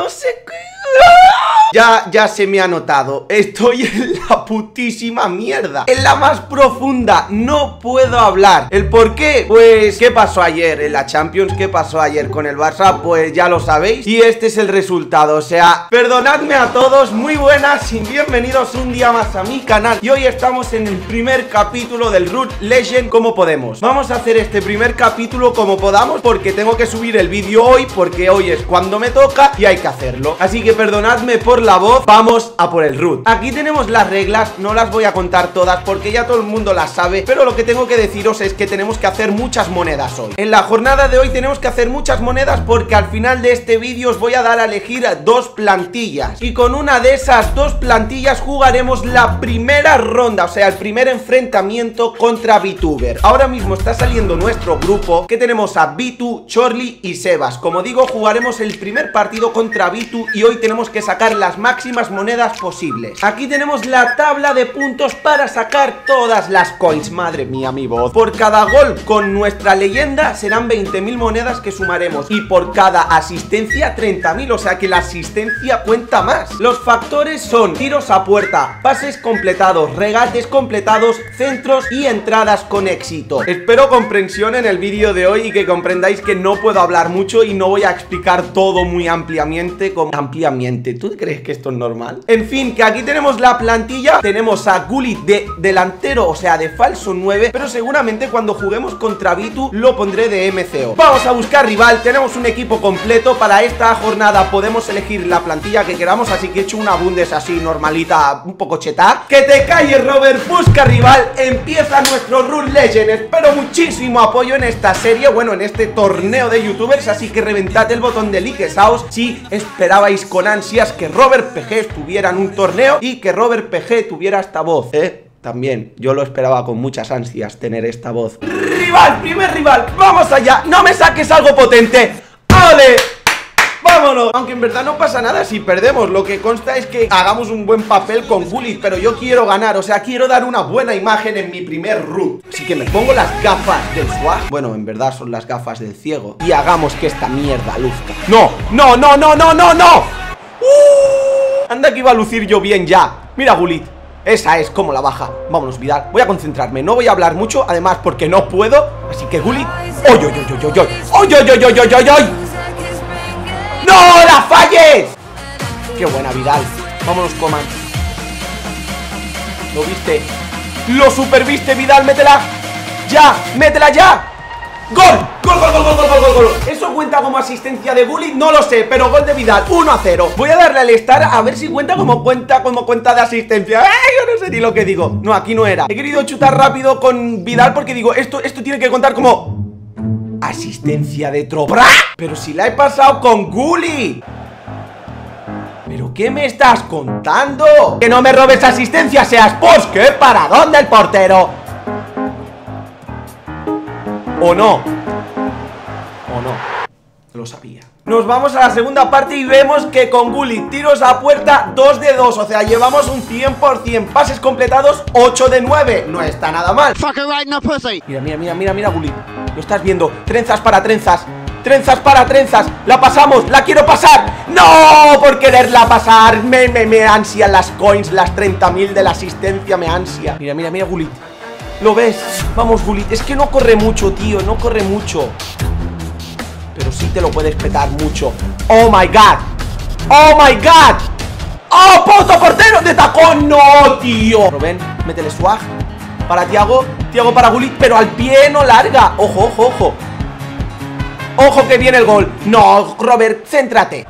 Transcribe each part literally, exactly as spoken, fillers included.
no sé qué. Ya, ya se me ha notado. Estoy en la putísima mierda, en la más profunda. No puedo hablar. ¿El por qué? Pues, ¿qué pasó ayer en la Champions? ¿Qué pasó ayer con el Barça? Pues ya lo sabéis. Y este es el resultado. O sea, perdonadme a todos. Muy buenas y bienvenidos un día más a mi canal. Y hoy estamos en el primer capítulo del Root Legend. ¿Cómo podemos? Vamos a hacer este primer capítulo como podamos, porque tengo que subir el vídeo hoy, porque hoy es cuando me toca y hay que hacerlo. Así que perdonadme por la voz. Vamos a por el root. Aquí tenemos las reglas, no las voy a contar todas porque ya todo el mundo las sabe, pero lo que tengo que deciros es que tenemos que hacer muchas monedas hoy. En la jornada de hoy tenemos que hacer muchas monedas, porque al final de este vídeo os voy a dar a elegir dos plantillas, y con una de esas dos plantillas jugaremos la primera ronda, o sea, el primer enfrentamiento contra VTuber. Ahora mismo está saliendo nuestro grupo, que tenemos a Vitu, Chorli y Sebas. Como digo, jugaremos el primer partido contra Vitu y hoy tenemos que sacar las máximas monedas posibles. Aquí tenemos la tabla de puntos para sacar todas las coins. Madre mía, mi voz. Por cada gol con nuestra leyenda serán veinte mil monedas que sumaremos, y por cada asistencia treinta mil, o sea que la asistencia cuenta más. Los factores son tiros a puerta, pases completados, regates completados, centros y entradas con éxito. Espero comprensión en el vídeo de hoy y que comprendáis que no puedo hablar mucho y no voy a explicar todo muy ampliamente. Como ampliamente, ¿tú crees que esto es normal? En fin, que aquí tenemos la plantilla. Tenemos a Gullit de delantero, o sea, de falso nueve, pero seguramente cuando juguemos contra Vitu lo pondré de M C O. Vamos a buscar rival. Tenemos un equipo completo. Para esta jornada podemos elegir la plantilla que queramos, así que he hecho una bundes así normalita, un poco cheta. Que te calles, Robert. Busca rival. Empieza nuestro Root Legend. Espero muchísimo apoyo en esta serie, bueno, en este torneo de youtubers, así que reventad el botón de like saos si esperabais con ansias que Robert P G estuviera en un torneo y que Robert P G tuviera esta voz, ¿eh? También, yo lo esperaba con muchas ansias tener esta voz. ¡Rival! ¡Primer rival! ¡Vamos allá! ¡No me saques algo potente! ¡Ale! ¡Vámonos! Aunque en verdad no pasa nada si perdemos. Lo que consta es que hagamos un buen papel con Gullit, pero yo quiero ganar, o sea, quiero dar una buena imagen en mi primer root. Así que me pongo las gafas del swag. Bueno, en verdad son las gafas del ciego. Y hagamos que esta mierda luzca. ¡No! ¡No, no, no, no, no, no! ¡Uh! Anda que iba a lucir yo bien ya. Mira, Gullit. Esa es como la baja. Vámonos, Vidal. Voy a concentrarme. No voy a hablar mucho, además porque no puedo. Así que Gullit. ¡Oy, oy, oy, oy, oy! ¡Oy, oy, oy, oy, oy, oy, oy! ¡No la falles! ¡Qué buena, Vidal! Vámonos, Coman. ¿Lo viste? ¡Lo superviste, Vidal! ¡Métela! ¡Ya! ¡Métela ya! ¡Gol! ¡Gol, gol, gol, gol, gol, gol, gol! ¿Eso cuenta como asistencia de Gullit? No lo sé, pero gol de Vidal, uno a cero. Voy a darle al estar a ver si cuenta como cuenta como cuenta de asistencia. ¡Ay! Yo no sé ni lo que digo. No, aquí no era. He querido chutar rápido con Vidal porque digo, esto, esto tiene que contar como asistencia de tropa. Pero si la he pasado con Gullit. ¿Pero qué me estás contando? Que no me robes asistencia, seas pos. ¿Qué? ¿Para dónde el portero? ¿O no? ¿O no? Lo sabía. Nos vamos a la segunda parte y vemos que con Gullit tiros a puerta dos de dos, o sea, llevamos un cien por cien. Pases completados ocho de nueve. No está nada mal. Mira, mira, mira, mira, mira, Gullit. Lo estás viendo. Trenzas para trenzas. Trenzas para trenzas. La pasamos. La quiero pasar. No, por quererla pasar. Me, me, me ansian las coins. Las treinta mil de la asistencia me ansia. Mira, mira, mira, Gullit. ¿Lo ves? Vamos, Gullit. Es que no corre mucho, tío. No corre mucho. Pero sí te lo puedes petar mucho. ¡Oh, my God! ¡Oh, my God! ¡Oh, puto portero de tacón! ¡No, tío! Rubén, métele swag. Para Thiago. Thiago para Gullit. Pero al pie no larga. Ojo, ojo, ojo. Ojo que viene el gol. No, Robert, céntrate.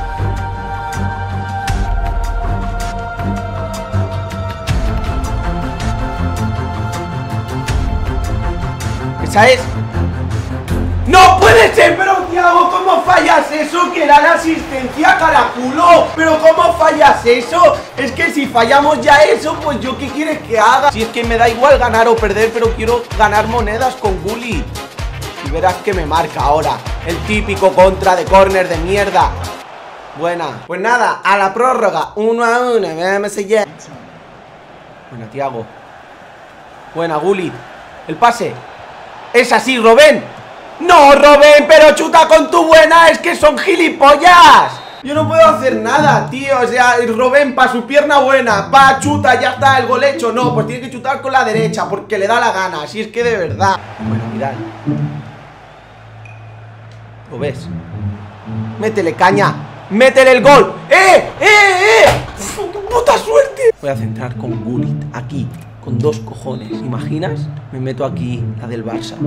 Esa es. ¡No puede ser! Pero Thiago, ¿cómo fallas eso? Que era la asistencia, caraculo. Pero ¿cómo fallas eso? Es que si fallamos ya eso, pues yo ¿qué quieres que haga? Si es que me da igual ganar o perder, pero quiero ganar monedas con Gullit. Y verás que me marca ahora. El típico contra de córner de mierda. Buena. Pues nada, a la prórroga. Uno a uno. Vamos allá. Buena, Thiago. Buena, Gullit. El pase. Es así, Robén. No, Robén, pero chuta con tu buena. Es que son gilipollas. Yo no puedo hacer nada, tío. O sea, Robben pa' su pierna buena, pa' chuta, ya está, el gol hecho. No, pues tiene que chutar con la derecha porque le da la gana. Así es que de verdad. Bueno, mirad. ¿Lo ves? Métele caña. Métele el gol. ¡Eh! ¡Eh! ¡Eh! ¡Puta suerte! Voy a centrar con Gullit aquí, con dos cojones. ¿Imaginas? Me meto aquí, la del Barça.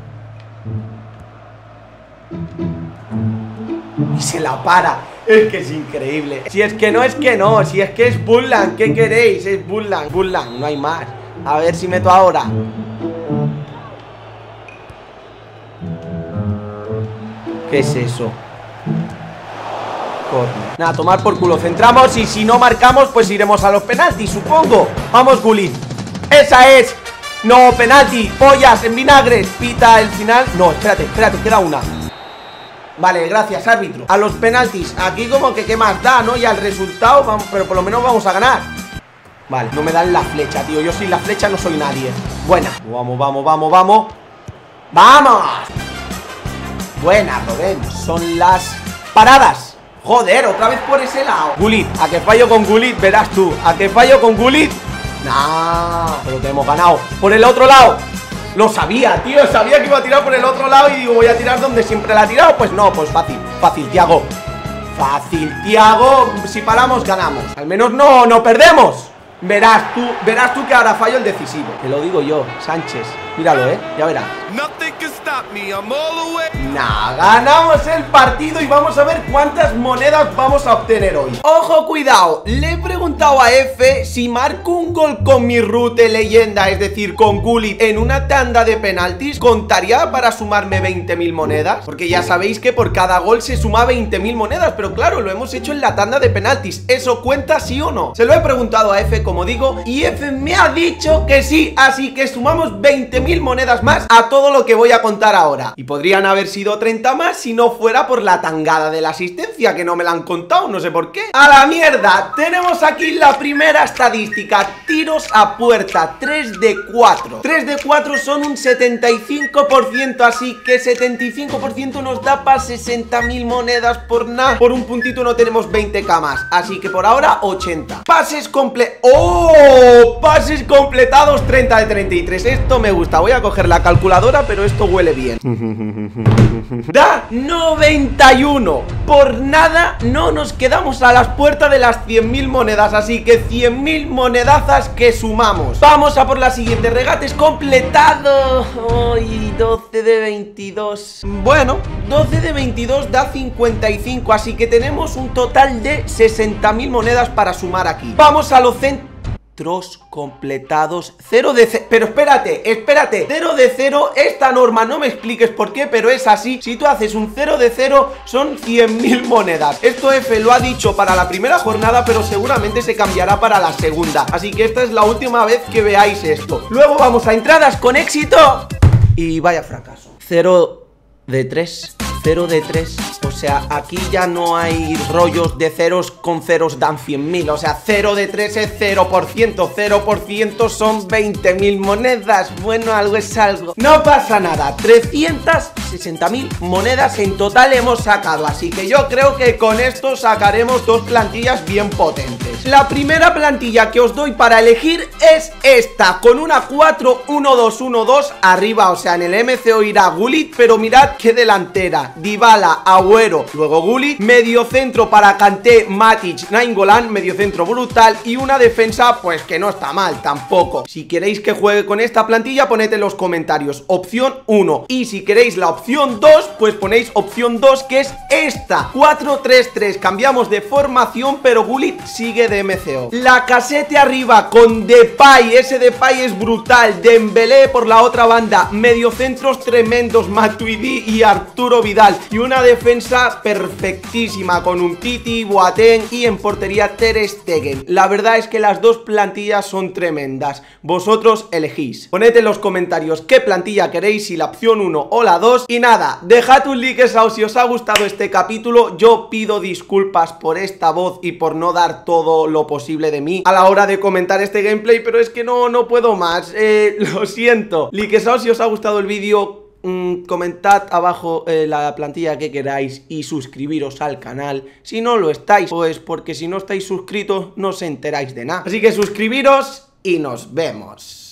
Y se la para. Es que es increíble. Si es que no, es que no. Si es que es Bullang. ¿Qué queréis? Es Bullang. Bullang, no hay más. A ver si meto ahora. ¿Qué es eso? Corner. Nada, tomar por culo. Centramos y si no marcamos, pues iremos a los penaltis, supongo. Vamos, Gullit. Esa es. No, penalti. Pollas en vinagre. Pita el final. No, espérate, espérate, queda una. Vale, gracias, árbitro. A los penaltis. Aquí como que qué más da, ¿no? Y al resultado, vamos, pero por lo menos vamos a ganar. Vale, no me dan la flecha, tío. Yo sin la flecha no soy nadie. Buena. Vamos, vamos, vamos, vamos. ¡Vamos! Buena, Robben. Son las paradas. Joder, otra vez por ese lado. Gullit, a que fallo con Gullit, verás tú. A que fallo con Gullit. Nah, pero que hemos ganado. Por el otro lado. Lo sabía, tío, sabía que iba a tirar por el otro lado. Y digo, voy a tirar donde siempre la he tirado. Pues no, pues fácil, fácil, Thiago. Fácil, Thiago. Si paramos, ganamos. Al menos no, no perdemos. Verás tú, verás tú que ahora fallo el decisivo. Te lo digo yo, Sánchez. Míralo, eh, ya verás. Nah, ganamos el partido y vamos a ver cuántas monedas vamos a obtener hoy. Ojo, cuidado, le he preguntado a F si marco un gol con mi rute leyenda, es decir, con Gullit en una tanda de penaltis, ¿contaría para sumarme veinte mil monedas? Porque ya sabéis que por cada gol se suma veinte mil monedas, pero claro, lo hemos hecho en la tanda de penaltis. ¿Eso cuenta sí o no? Se lo he preguntado a F, como digo, y F me ha dicho que sí, así que sumamos veinte mil monedas más a todo lo que voy a contar ahora. Y podrían haber sido treinta más si no fuera por la tangada de la asistencia, que no me la han contado, no sé por qué. ¡A la mierda! Tenemos aquí la primera estadística. Tiros a puerta, tres de cuatro. tres de cuatro son un setenta y cinco por ciento, así que setenta y cinco por ciento nos da para sesenta mil monedas por nada. Por un puntito no tenemos veinte k más, así que por ahora ochenta. Pases comple... ¡Oh! Pases completados, treinta de treinta y tres. Esto me gusta. Voy a coger la calculadora, pero esto huele bien. Da noventa y uno. Por nada no nos quedamos a las puertas de las cien mil monedas, así que cien mil monedazas que sumamos. Vamos a por la siguiente. Regates completado. Ay, doce de veintidós. Bueno, doce de veintidós da cincuenta y cinco, así que tenemos un total de sesenta mil monedas para sumar aquí. Vamos a los centros completados. Cero de cero. Pero espérate, espérate. Cero de cero, esta norma no me expliques por qué, pero es así. Si tú haces un cero de cero, son cien mil monedas. Esto F lo ha dicho para la primera jornada, pero seguramente se cambiará para la segunda. Así que esta es la última vez que veáis esto. Luego vamos a entradas con éxito. Y vaya fracaso. Cero de tres. Cero de tres. O sea, aquí ya no hay rollos de ceros con ceros dan cien mil. O sea, cero de tres es cero por ciento. cero por ciento son veinte mil monedas. Bueno, algo es algo. No pasa nada. trescientas sesenta mil monedas en total hemos sacado. Así que yo creo que con esto sacaremos dos plantillas bien potentes. La primera plantilla que os doy para elegir es esta, con una cuatro uno dos uno dos arriba. O sea, en el M C O irá Gullit, pero mirad qué delantera. Dybala, Agüero, luego Gullit, medio centro para Kanté, Matic, Nainggolan, medio centro brutal y una defensa pues que no está mal tampoco. Si queréis que juegue con esta plantilla, poned en los comentarios opción uno, y si queréis la opción dos, pues ponéis opción dos, que es esta, cuatro tres tres. Cambiamos de formación, pero Gullit sigue de M C O. Lacazette arriba con Depay, ese Depay es brutal. Dembélé por la otra banda, mediocentros tremendos, Matuidi y Arturo Vidal, y una defensa perfectísima con un Titi, Boateng y en portería Ter Stegen. La verdad es que las dos plantillas son tremendas. Vosotros elegís. Poned en los comentarios qué plantilla queréis, si la opción uno o la dos. Y nada, dejad un like si os ha gustado este capítulo. Yo pido disculpas por esta voz y por no dar todo lo posible de mí a la hora de comentar este gameplay, pero es que no, no puedo más. Eh, lo siento. Like si os ha gustado el vídeo. mmm, comentad abajo eh, la plantilla que queráis y suscribiros al canal si no lo estáis, pues porque si no estáis suscritos no os enteráis de nada. Así que suscribiros y nos vemos.